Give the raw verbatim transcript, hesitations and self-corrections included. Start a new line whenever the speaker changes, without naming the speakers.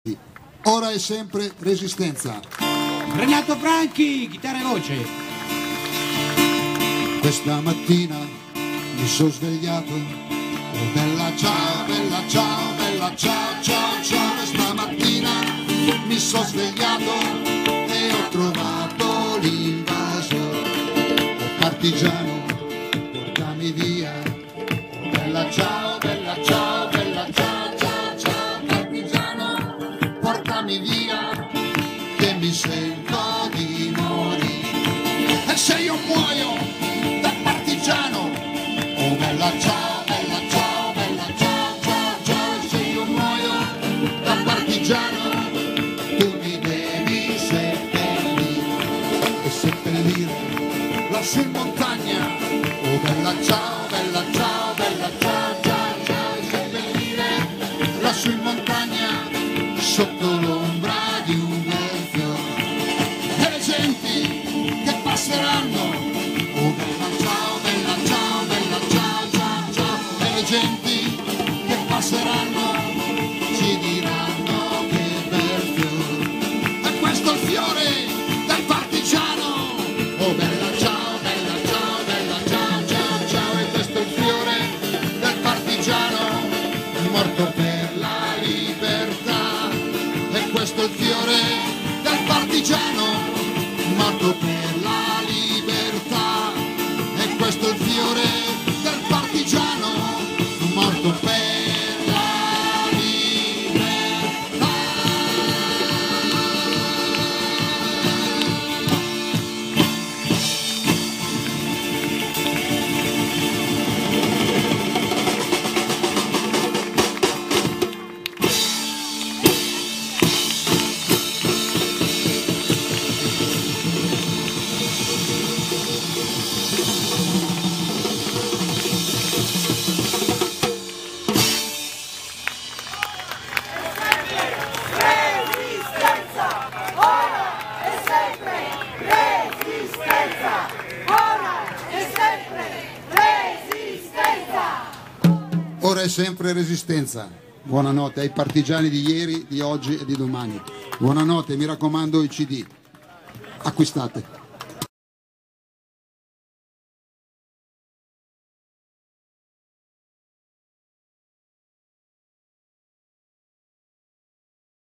Ora è sempre Resistenza.
Renato Franchi, chitarra e voce.
Questa mattina mi sono svegliato, oh bella ciao, bella ciao, bella ciao, ciao, ciao. Questa mattina mi sono svegliato e ho trovato l'invasore, oh partigiano, portami via, oh bella ciao, bella ciao, bella ciao, ciao, ciao, partigiano, portami via, che mi sento di morire. E se io muoio da partigiano, oh bella ciao, bella ciao, bella ciao, ciao, ciao. E se io muoio da partigiano, tu mi devi seppellire, e seppellire lassù in montagna, oh bella ciao, bella ciao, bella ciao, ciao, ciao. E seppellire lassù in montagna, sotto l'ombra di un bel fiore, e le genti che passeranno, oh bella ciao, bella ciao, bella ciao, ciao, ciao. E le genti che passeranno ci diranno che bel fiore, e questo è il fiore del partigiano, oh bella ciao, bella ciao, bella ciao, ciao, ciao. E questo è il fiore del partigiano morto per la libertà. E questo è il fiore del partigiano morto per la libertà. E questo è il fiore del partigiano morto per la libertà. Ora è sempre Resistenza. Buonanotte ai partigiani di ieri, di oggi e di domani. Buonanotte, mi raccomando i C D. Acquistate.